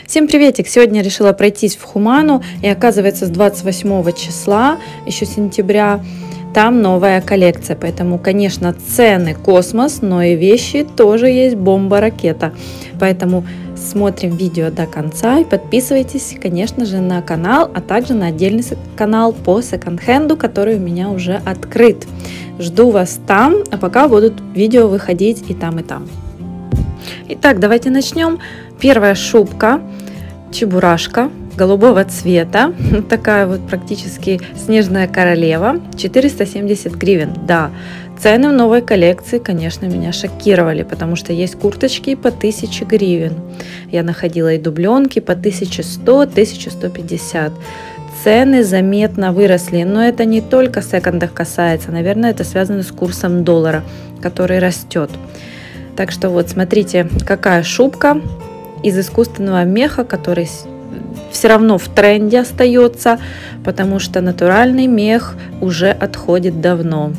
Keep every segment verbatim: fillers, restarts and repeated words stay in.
Всем приветик! Сегодня решила пройтись в Хуману, и оказывается с двадцать восьмого числа, еще сентября, там новая коллекция. Поэтому, конечно, цены космос, но и вещи тоже есть бомба-ракета. Поэтому смотрим видео до конца и подписывайтесь, конечно же, на канал, а также на отдельный канал по секонд-хенду, который у меня уже открыт. Жду вас там, а пока будут видео выходить и там, и там. Итак, давайте начнем. Первая шубка, чебурашка голубого цвета, такая вот практически снежная королева, четыреста семьдесят гривен. Да, цены в новой коллекции, конечно, меня шокировали, потому что есть курточки по тысяче гривен. Я находила и дубленки по тысяча сто — тысяча сто пятьдесят. Цены заметно выросли, но это не только секондах касается, наверное, это связано с курсом доллара, который растет. Так что вот смотрите, какая шубка из искусственного меха, который все равно в тренде остается, потому что натуральный мех уже отходит давно.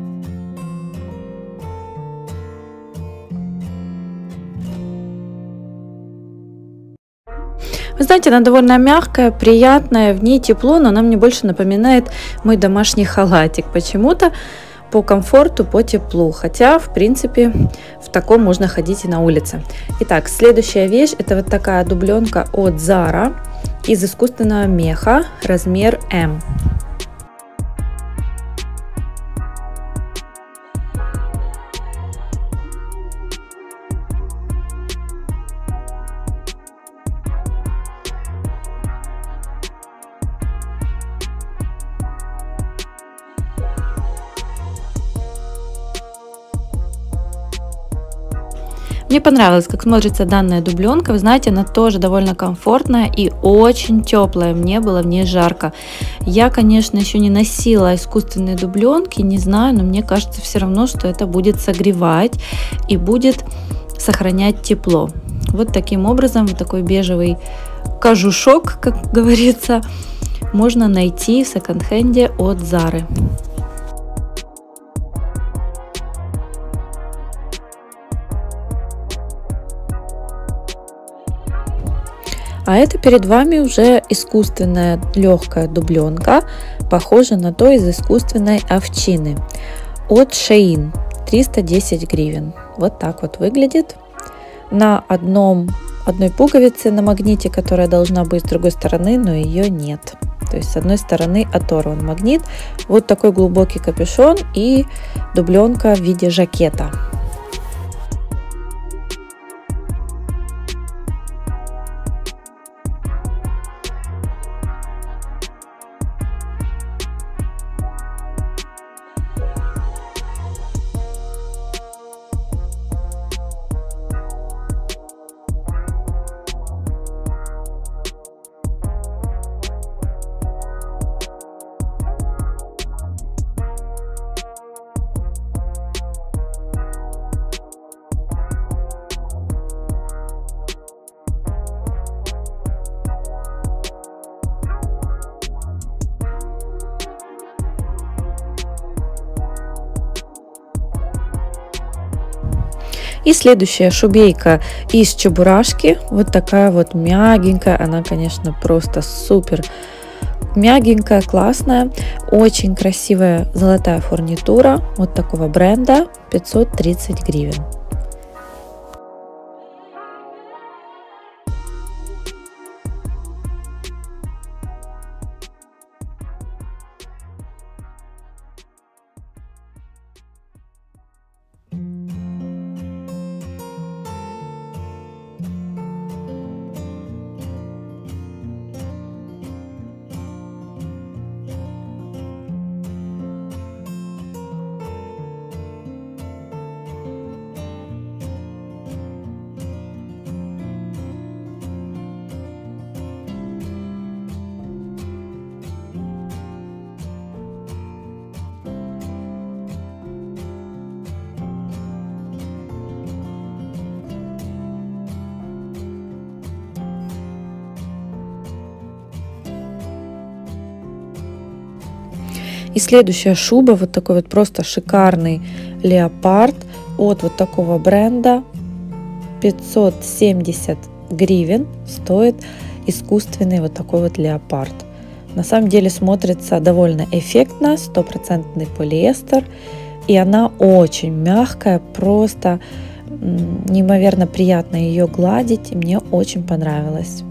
Вы знаете, она довольно мягкая, приятная, в ней тепло, но она мне больше напоминает мой домашний халатик почему-то. По комфорту, по теплу, хотя в принципе в таком можно ходить и на улице. Итак, следующая вещь — это вот такая дубленка от Zara из искусственного меха, размер эм. Мне понравилось, как смотрится данная дубленка. Вы знаете, она тоже довольно комфортная и очень теплая. Мне было в ней жарко. Я, конечно, еще не носила искусственные дубленки, не знаю, но мне кажется все равно, что это будет согревать и будет сохранять тепло. Вот таким образом, вот такой бежевый кожушок, как говорится, можно найти в секонд-хенде от Zara. А это перед вами уже искусственная легкая дубленка, похожа на то из искусственной овчины от Shein, триста десять гривен. Вот так вот выглядит. На одном, одной пуговице на магните, которая должна быть с другой стороны, но ее нет. То есть с одной стороны оторван магнит. Вот такой глубокий капюшон и дубленка в виде жакета. И следующая шубейка из чебурашки, вот такая вот мягенькая, она, конечно, просто супер мягенькая, классная, очень красивая золотая фурнитура, вот такого бренда, пятьсот тридцать гривен. И следующая шуба, вот такой вот просто шикарный леопард от вот такого бренда, пятьсот семьдесят гривен стоит искусственный вот такой вот леопард. На самом деле смотрится довольно эффектно, стопроцентный полиэстер, и она очень мягкая, просто неимоверно приятно ее гладить, и мне очень понравилось.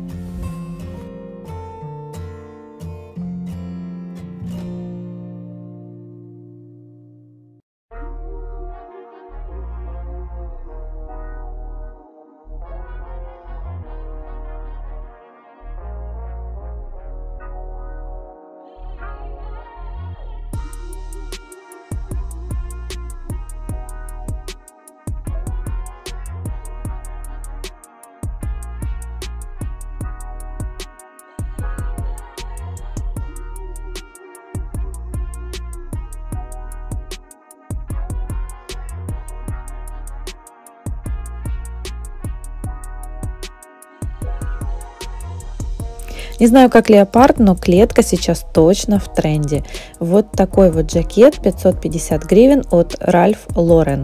Не знаю, как леопард, но клетка сейчас точно в тренде. Вот такой вот жакет, пятьсот пятьдесят гривен от Ральф Лорен.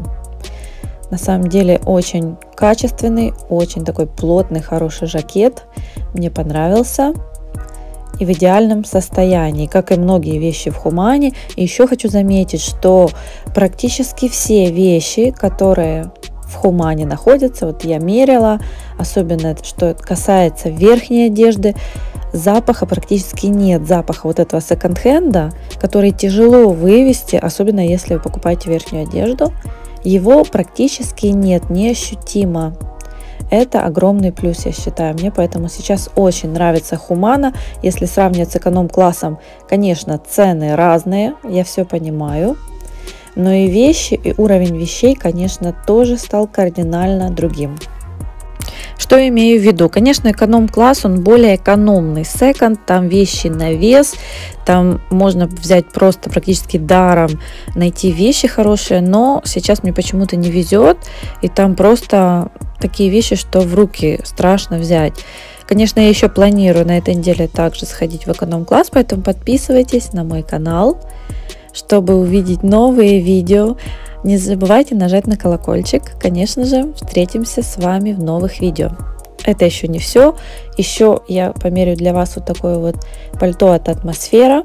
На самом деле очень качественный, очень такой плотный, хороший жакет. Мне понравился. И в идеальном состоянии, как и многие вещи в Humane. И еще хочу заметить, что практически все вещи, которые в Humane находятся, вот я мерила, особенно что касается верхней одежды, запаха практически нет, запаха вот этого секонд-хенда, который тяжело вывести, особенно если вы покупаете верхнюю одежду, его практически нет, неощутимо. Это огромный плюс, я считаю, мне поэтому сейчас очень нравится Humane. Если сравнивать с эконом-классом, конечно, цены разные, я все понимаю, но и вещи, и уровень вещей, конечно, тоже стал кардинально другим. Что я имею в виду? Конечно, эконом-класс, он более экономный. Секонд, там вещи на вес, там можно взять просто практически даром, найти вещи хорошие, но сейчас мне почему-то не везет, и там просто такие вещи, что в руки страшно взять. Конечно, я еще планирую на этой неделе также сходить в эконом-класс, поэтому подписывайтесь на мой канал, чтобы увидеть новые видео. Не забывайте нажать на колокольчик. Конечно же, встретимся с вами в новых видео. Это еще не все. Еще я померю для вас вот такое вот пальто от Атмосфера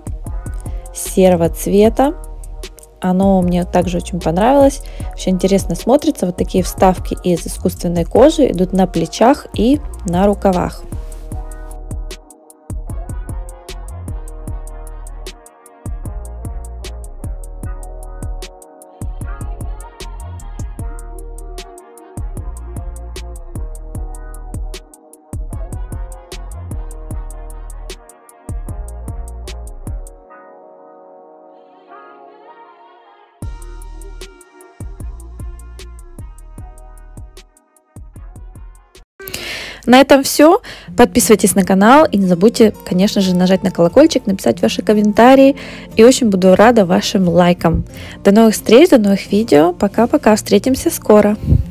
серого цвета. Оно мне также очень понравилось. Очень интересно смотрится. Вот такие вставки из искусственной кожи идут на плечах и на рукавах. На этом все. Подписывайтесь на канал и не забудьте, конечно же, нажать на колокольчик, написать ваши комментарии. И очень буду рада вашим лайкам. До новых встреч, до новых видео. Пока-пока. Встретимся скоро.